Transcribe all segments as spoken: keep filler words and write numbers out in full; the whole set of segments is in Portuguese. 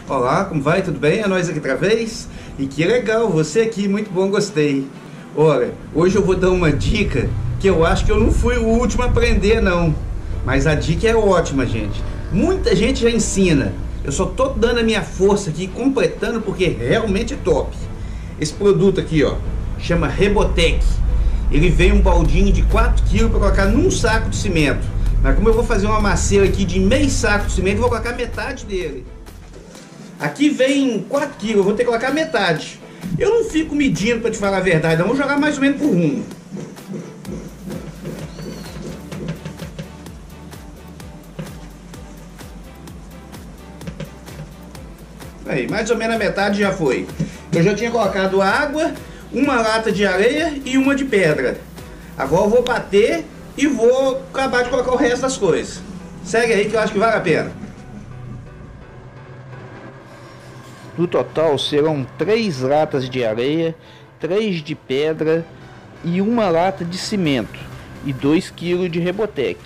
Olá, como vai? Tudo bem? É nós aqui outra vez? E que legal, você aqui, muito bom, gostei. Olha, hoje eu vou dar uma dica que eu acho que eu não fui o último a aprender não. Mas a dica é ótima, gente. Muita gente já ensina. Eu só tô dando a minha força aqui, completando, porque realmente é top. Esse produto aqui, ó, chama Rebotec. Ele vem um baldinho de quatro quilos para colocar num saco de cimento. Mas como eu vou fazer uma macieira aqui de meio saco de cimento, eu vou colocar metade dele. Aqui vem quatro quilos, eu vou ter que colocar metade. Eu não fico medindo para te falar a verdade, eu vou jogar mais ou menos por rumo. Aí, mais ou menos a metade já foi. Eu já tinha colocado água, uma lata de areia e uma de pedra. Agora eu vou bater e vou acabar de colocar o resto das coisas. Segue aí que eu acho que vale a pena. No total serão três latas de areia, três de pedra e uma lata de cimento e dois quilos de Rebotec.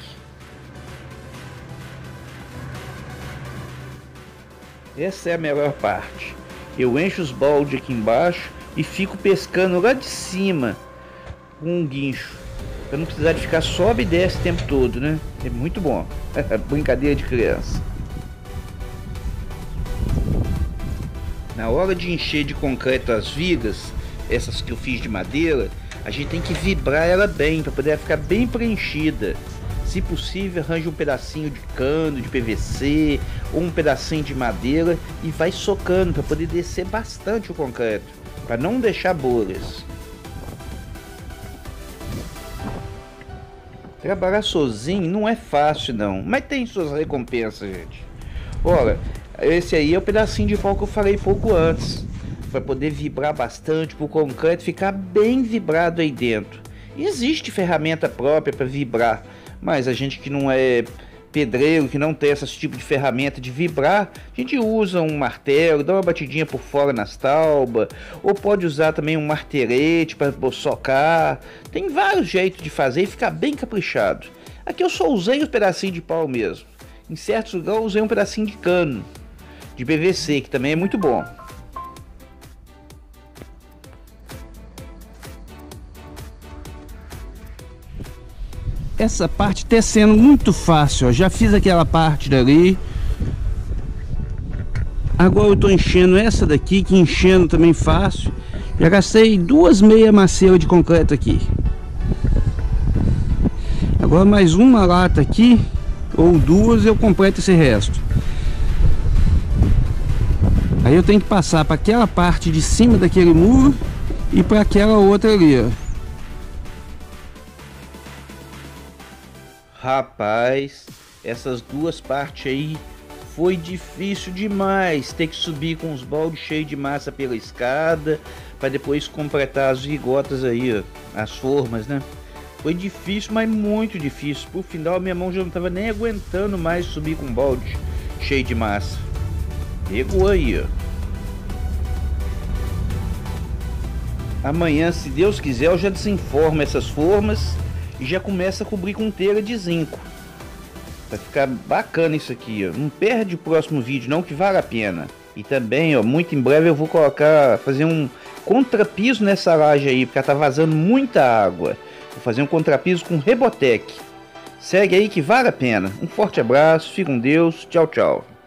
Essa é a melhor parte. Eu encho os baldes aqui embaixo e fico pescando lá de cima com um guincho, para não precisar de ficar sobe e desce o tempo todo, né? É muito bom. Brincadeira de criança. Na hora de encher de concreto as vigas, essas que eu fiz de madeira, a gente tem que vibrar ela bem, para poder ficar bem preenchida. Se possível, arranje um pedacinho de cano, de P V C, ou um pedacinho de madeira e vai socando, para poder descer bastante o concreto, para não deixar bolhas. Trabalhar sozinho não é fácil não, mas tem suas recompensas, gente. Olha, esse aí é o pedacinho de pau que eu falei pouco antes, para poder vibrar bastante, para o concreto ficar bem vibrado aí dentro. E existe ferramenta própria para vibrar, mas a gente que não é pedreiro, que não tem esse tipo de ferramenta de vibrar, a gente usa um martelo, dá uma batidinha por fora nas taubas, ou pode usar também um martelete para socar. Tem vários jeitos de fazer e ficar bem caprichado. Aqui eu só usei os pedacinhos de pau mesmo. Em certos lugares eu usei um pedacinho de cano, de P V C, que também é muito bom. Essa parte está sendo muito fácil, ó. Já fiz aquela parte dali. Agora eu estou enchendo essa daqui, que enchendo também fácil. Já gastei duas meia maceiras de concreto aqui. Agora mais uma lata aqui, ou duas, eu completo esse resto. Aí eu tenho que passar para aquela parte de cima daquele muro e para aquela outra ali, ó. Rapaz, essas duas partes aí foi difícil demais. Ter que subir com os baldes cheios de massa pela escada para depois completar as vigotas aí, ó, as formas, né? Foi difícil, mas muito difícil. Por final minha mão já não estava nem aguentando mais subir com o balde cheio de massa. Pegou aí, ó. Amanhã, se Deus quiser, eu já desenformo essas formas e já começa a cobrir com telha de zinco. Vai ficar bacana isso aqui, ó. Não perde o próximo vídeo não, que vale a pena. E também, ó, muito em breve eu vou colocar, fazer um contrapiso nessa laje aí, porque tá vazando muita água. Vou fazer um contrapiso com Rebotec. Segue aí que vale a pena. Um forte abraço, fique com Deus, tchau, tchau.